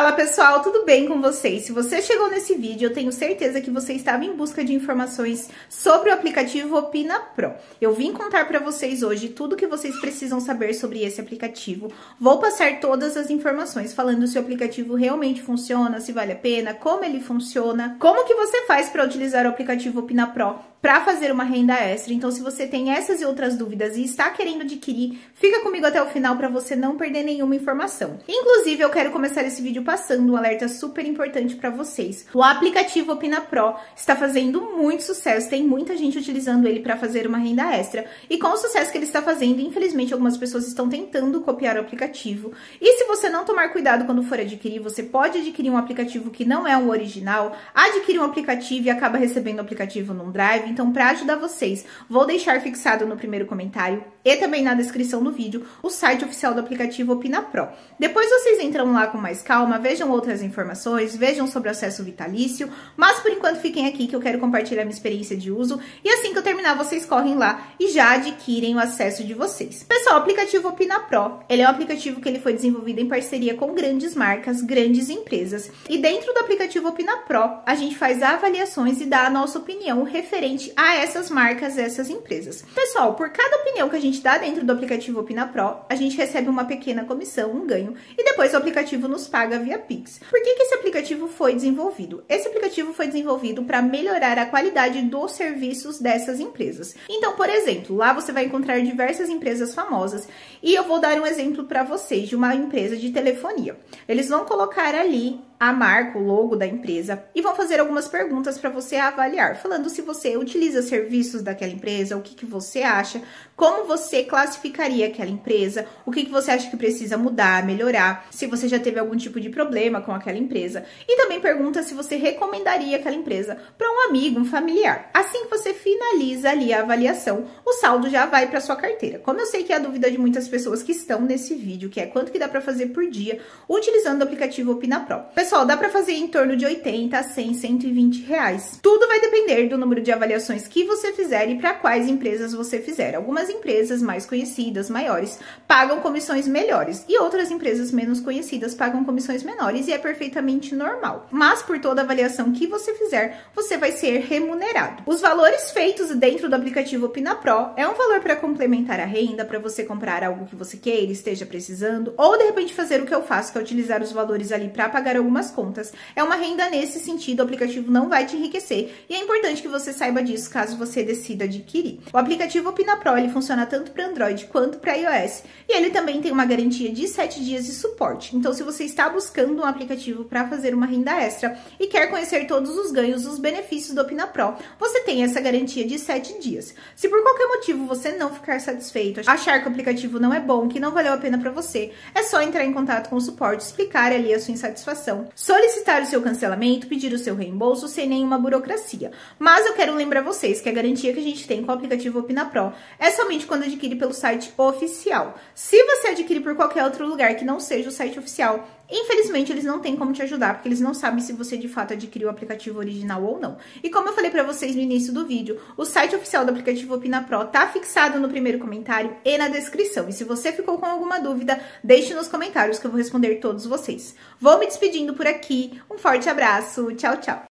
Fala pessoal, tudo bem com vocês? Se você chegou nesse vídeo, eu tenho certeza que você estava em busca de informações sobre o aplicativo Opina Pro. Eu vim contar para vocês hoje tudo que vocês precisam saber sobre esse aplicativo. Vou passar todas as informações falando se o aplicativo realmente funciona, se vale a pena, como ele funciona, como que você faz para utilizar o aplicativo Opina Pro para fazer uma renda extra. Então, se você tem essas e outras dúvidas e está querendo adquirir, fica comigo até o final para você não perder nenhuma informação. Inclusive, eu quero começar esse vídeo passando um alerta super importante para vocês. O aplicativo Opina Pro está fazendo muito sucesso, tem muita gente utilizando ele para fazer uma renda extra. E com o sucesso que ele está fazendo, infelizmente, algumas pessoas estão tentando copiar o aplicativo. E se você não tomar cuidado quando for adquirir, você pode adquirir um aplicativo que não é o original, adquirir um aplicativo e acaba recebendo o aplicativo num drive. Então, para ajudar vocês, vou deixar fixado no primeiro comentário e também na descrição do vídeo o site oficial do aplicativo Opina Pro. Depois vocês entram lá com mais calma, vejam outras informações, vejam sobre o acesso vitalício, mas por enquanto fiquem aqui que eu quero compartilhar minha experiência de uso e assim que eu terminar vocês correm lá e já adquirem o acesso de vocês. Pessoal, o aplicativo Opina Pro, ele é um aplicativo que ele foi desenvolvido em parceria com grandes marcas, grandes empresas. E dentro do aplicativo Opina Pro, a gente faz avaliações e dá a nossa opinião referente a essas marcas, essas empresas. Pessoal, por cada opinião que a gente dá dentro do aplicativo Opina Pro, a gente recebe uma pequena comissão, um ganho, e depois o aplicativo nos paga via Pix. Por que esse aplicativo foi desenvolvido? Esse aplicativo foi desenvolvido para melhorar a qualidade dos serviços dessas empresas. Então, por exemplo, lá você vai encontrar diversas empresas famosas, e eu vou dar um exemplo para vocês de uma empresa de telefonia. Eles vão colocar ali a marca, o logo da empresa e vão fazer algumas perguntas para você avaliar, falando se você utiliza serviços daquela empresa, o que você acha, como você classificaria aquela empresa, o que você acha que precisa mudar, melhorar, se você já teve algum tipo de problema com aquela empresa. E também pergunta se você recomendaria aquela empresa para um amigo, um familiar. Assim que você finaliza ali a avaliação, o saldo já vai para sua carteira. Como eu sei que é a dúvida de muitas pessoas que estão nesse vídeo, que é quanto que dá para fazer por dia utilizando o aplicativo Opina Pro. Pessoal, dá para fazer em torno de 80 a 100, 120 reais. Tudo vai depender do número de avaliações que você fizer e para quais empresas você fizer. Algumas empresas mais conhecidas, maiores, pagam comissões melhores e outras empresas menos conhecidas pagam comissões menores e é perfeitamente normal. Mas por toda avaliação que você fizer, você vai ser remunerado. Os valores feitos dentro do aplicativo Opina Pro é um valor para complementar a renda, para você comprar algo que você queira, esteja precisando, ou de repente fazer o que eu faço, que é utilizar os valores ali para pagar algumas contas. É uma renda nesse sentido, o aplicativo não vai te enriquecer e é importante que você saiba disso caso você decida adquirir. O aplicativo Opina Pro, ele funciona tanto para Android quanto para iOS e ele também tem uma garantia de 7 dias de suporte. Então, se você está buscando um aplicativo para fazer uma renda extra e quer conhecer todos os ganhos, os benefícios do Opina Pro, você tem essa garantia de 7 dias. Se por qualquer motivo você não ficar satisfeito, achar que o aplicativo não é bom, que não valeu a pena para você, é só entrar em contato com o suporte, explicar ali a sua insatisfação, solicitar o seu cancelamento, pedir o seu reembolso sem nenhuma burocracia. Mas eu quero lembrar vocês que a garantia que a gente tem com o aplicativo Opina Pro é somente quando adquire pelo site oficial. Se você adquire por qualquer outro lugar que não seja o site oficial, infelizmente eles não têm como te ajudar, porque eles não sabem se você de fato adquiriu o aplicativo original ou não. E como eu falei pra vocês no início do vídeo, o site oficial do aplicativo Opina Pro tá fixado no primeiro comentário e na descrição. E se você ficou com alguma dúvida, deixe nos comentários que eu vou responder todos vocês. Vou me despedindo por aqui, um forte abraço, tchau, tchau!